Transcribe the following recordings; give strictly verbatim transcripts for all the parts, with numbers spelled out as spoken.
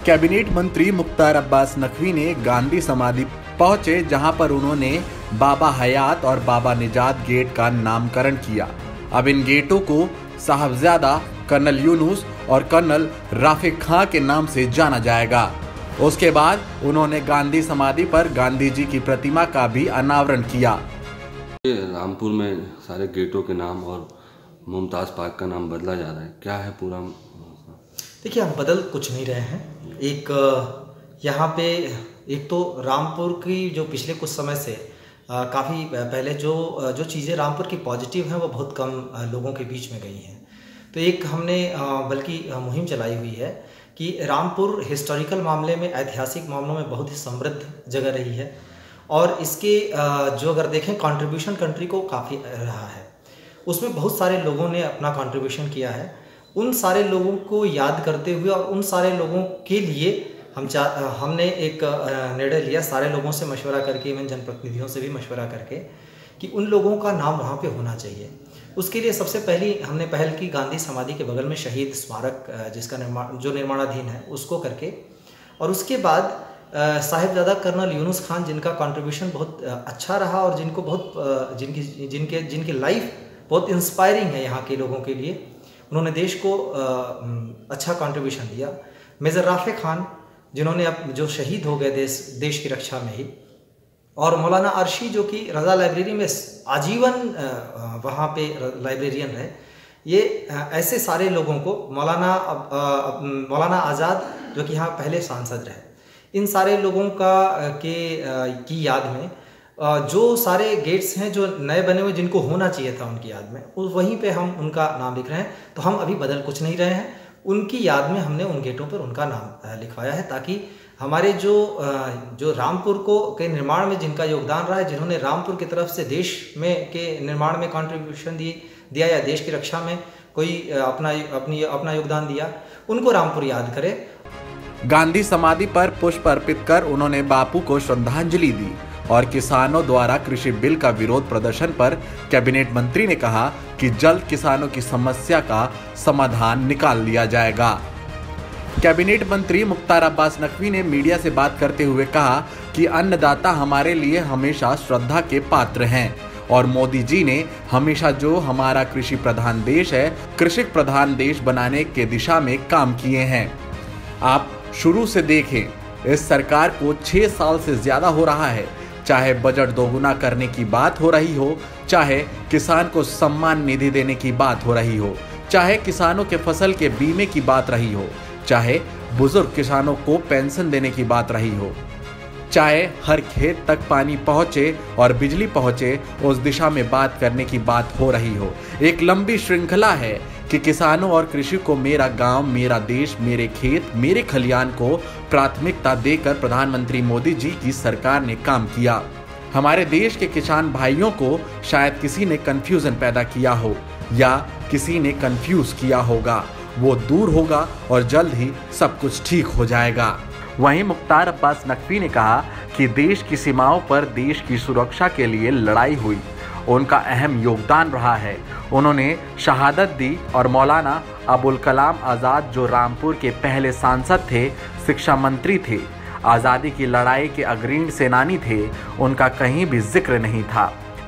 Cabinet मंत्री मुख्तार अब्बास नकवी ने गांधी समाधि पहुंचे, जहां पर उन्होंने बाबा हयात और बाबा निजात गेट का नामकरण किया। अब इन गेटों को साहबजादा कर्नल यूनुस और कर्नल राफिक खां के नाम से जाना जाएगा। उसके बाद उन्होंने गांधी समाधि पर गांधी जी की प्रतिमा का भी अनावरण किया। रामपुर में सारे गेटों के नाम और मुमताज़ पार्क का नाम बदला जा रहा है, क्या है पूरा? देखिए, हम बदल कुछ नहीं रहे हैं। एक यहाँ पे एक तो रामपुर की जो पिछले कुछ समय से काफ़ी पहले जो जो चीज़ें रामपुर की पॉजिटिव हैं वो बहुत कम लोगों के बीच में गई हैं। तो एक हमने बल्कि मुहिम चलाई हुई है कि रामपुर हिस्टोरिकल मामले में, ऐतिहासिक मामलों में बहुत ही समृद्ध जगह रही है और इसके जो अगर देखें कंट्रीब्यूशन कंट्री को काफ़ी रहा है, उसमें बहुत सारे लोगों ने अपना कंट्रीब्यूशन किया है। उन सारे लोगों को याद करते हुए और उन सारे लोगों के लिए हम चा हमने एक निर्णय लिया, सारे लोगों से मशवरा करके, इवन जनप्रतिनिधियों से भी मशवरा करके, कि उन लोगों का नाम वहाँ पे होना चाहिए। उसके लिए सबसे पहली हमने पहल की, गांधी समाधि के बगल में शहीद स्मारक जिसका निर्माण जो निर्माणाधीन है उसको करके, और उसके बाद साहिबजादा कर्नल यूनुस खान जिनका कंट्रीब्यूशन बहुत अच्छा रहा और जिनको बहुत जिनकी जिनके जिनकी लाइफ बहुत इंस्पायरिंग है यहाँ के लोगों के लिए, उन्होंने देश को अच्छा कंट्रीब्यूशन दिया। मेजर राफिक खान जिन्होंने अब जो शहीद हो गए देश देश की रक्षा में ही, और मौलाना अर्शी जो कि रज़ा लाइब्रेरी में आजीवन वहाँ पे लाइब्रेरियन रहे। ये ऐसे सारे लोगों को, मौलाना मौलाना आज़ाद जो कि यहाँ पहले सांसद रहे, इन सारे लोगों का के की याद में जो सारे गेट्स हैं जो नए बने हुए जिनको होना चाहिए था उनकी याद में, उस वहीं पे हम उनका नाम लिख रहे हैं। तो हम अभी बदल कुछ नहीं रहे हैं, उनकी याद में हमने उन गेटों पर उनका नाम लिखवाया है, ताकि हमारे जो जो रामपुर को के निर्माण में जिनका योगदान रहा है, जिन्होंने रामपुर की तरफ से देश में के निर्माण में कंट्रीब्यूशन दी दिया या देश की रक्षा में कोई अपना अपनी अपना योगदान दिया, उनको रामपुर याद करे। गांधी समाधि पर पुष्प अर्पित कर उन्होंने बापू को श्रद्धांजलि दी और किसानों द्वारा कृषि बिल का विरोध प्रदर्शन पर कैबिनेट मंत्री ने कहा कि जल्द किसानों की समस्या का समाधान निकाल लिया जाएगा। कैबिनेट मंत्री मुख्तार अब्बास नकवी ने मीडिया से बात करते हुए कहा कि अन्नदाता हमारे लिए हमेशा श्रद्धा के पात्र हैं और मोदी जी ने हमेशा जो हमारा कृषि प्रधान देश है, कृषि प्रधान देश बनाने के दिशा में काम किए हैं। आप शुरू से देखें, इस सरकार को छह साल से ज्यादा हो रहा है, चाहे बजट दोगुना करने की बात हो रही हो, चाहे किसान को सम्मान निधि देने की बात हो रही हो, चाहे किसानों के फसल के बीमे की बात रही हो, चाहे बुजुर्ग किसानों को पेंशन देने की बात रही हो, चाहे हर खेत तक पानी पहुंचे और बिजली पहुंचे, उस दिशा में बात करने की बात हो रही हो। एक लंबी श्रृंखला है कि किसानों और कृषि को मेरा गांव, मेरा देश, मेरे खेत, मेरे खलियान को प्राथमिकता देकर प्रधानमंत्री मोदी जी की सरकार ने काम किया। हमारे देश के किसान भाइयों को शायद किसी ने कंफ्यूजन पैदा किया हो या किसी ने कंफ्यूज किया होगा, वो दूर होगा और जल्द ही सब कुछ ठीक हो जाएगा। वहीं मुख्तार अब्बास नकवी ने कहा कि देश की सीमाओं पर देश की सुरक्षा के लिए लड़ाई हुई, उनका अहम योगदान रहा है। उन्होंने शहादत दी और मौलाना अबुल कलाम आज़ाद जो रामपुर के पहले सांसद थे, शिक्षा मंत्री थे, आज़ादी की लड़ाई के अग्रणी सेनानी थे, उनका कहीं भी जिक्र नहीं था।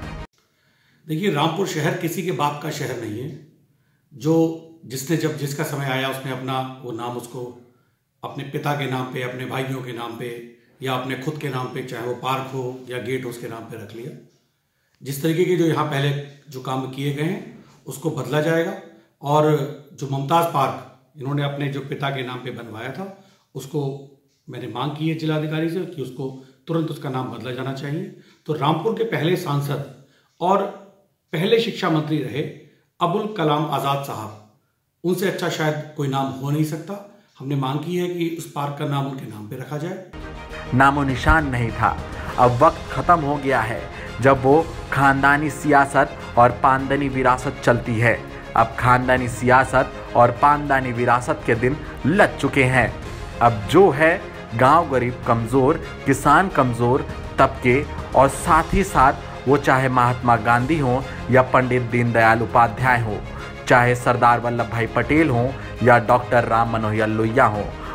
देखिए, रामपुर शहर किसी के बाप का शहर नहीं है। जो जिसने जब जिसका समय आया उसने अपना वो नाम उसको अपने पिता के नाम पे, अपने भाइयों के नाम पे या अपने खुद के नाम पे, चाहे वो पार्क हो या गेट उसके नाम पे रख लिया। जिस तरीके के जो यहाँ पहले जो काम किए गए हैं उसको बदला जाएगा और जो मुमताज़ पार्क इन्होंने अपने जो पिता के नाम पे बनवाया था उसको मैंने मांग की है जिलाधिकारी से कि उसको तुरंत उसका नाम बदला जाना चाहिए। तो रामपुर के पहले सांसद और पहले शिक्षा मंत्री रहे अबुल कलाम आज़ाद साहब, उनसे अच्छा शायद कोई नाम हो नहीं सकता। हमने मांग की है कि उस पार्क का नाम उनके नाम पे रखा जाए। नामो निशान नहीं था, अब वक्त खत्म हो गया है जब वो खानदानी सियासत और पानदानी विरासत चलती है। अब खानदानी सियासत और पानदानी विरासत के दिन लग चुके हैं। अब जो है गांव गरीब कमज़ोर, किसान कमज़ोर तबके और साथ ही साथ वो चाहे महात्मा गांधी हों या पंडित दीनदयाल उपाध्याय हों, चाहे सरदार वल्लभ भाई पटेल हों या डॉक्टर राम मनोहर लोहिया हों,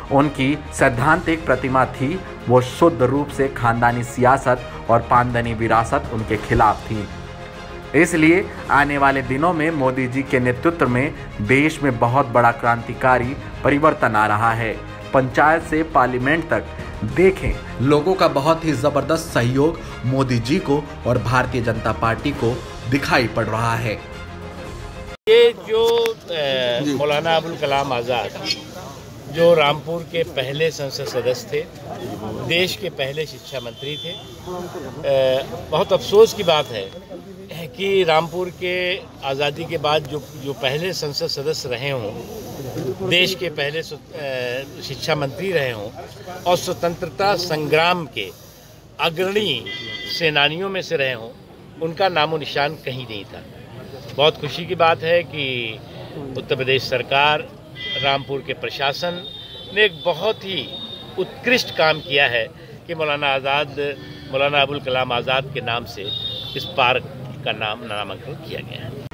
उनकी सैद्धांतिक प्रतिमा थी, वो शुद्ध रूप से खानदानी सियासत और पानदानी विरासत उनके खिलाफ थी। इसलिए आने वाले दिनों में मोदी जी के नेतृत्व में देश में बहुत बड़ा क्रांतिकारी परिवर्तन आ रहा है। पंचायत से पार्लियामेंट तक देखें, लोगों का बहुत ही जबरदस्त सहयोग मोदी जी को और भारतीय जनता पार्टी को दिखाई पड़ रहा है। ये जो मौलाना अबुल कलाम आज़ाद जो रामपुर के पहले संसद सदस्य थे, देश के पहले शिक्षा मंत्री थे, बहुत अफसोस की बात है कि रामपुर के आज़ादी के बाद जो जो पहले संसद सदस्य रहे हों, देश के पहले शिक्षा मंत्री रहे हों और स्वतंत्रता संग्राम के अग्रणी सेनानियों में से रहे हों, उनका नामो निशान कहीं नहीं था। बहुत खुशी की बात है कि उत्तर प्रदेश सरकार, रामपुर के प्रशासन ने एक बहुत ही उत्कृष्ट काम किया है कि मौलाना आज़ाद मौलाना अबुल कलाम आज़ाद के नाम से इस पार्क का नाम नामांकन किया गया है।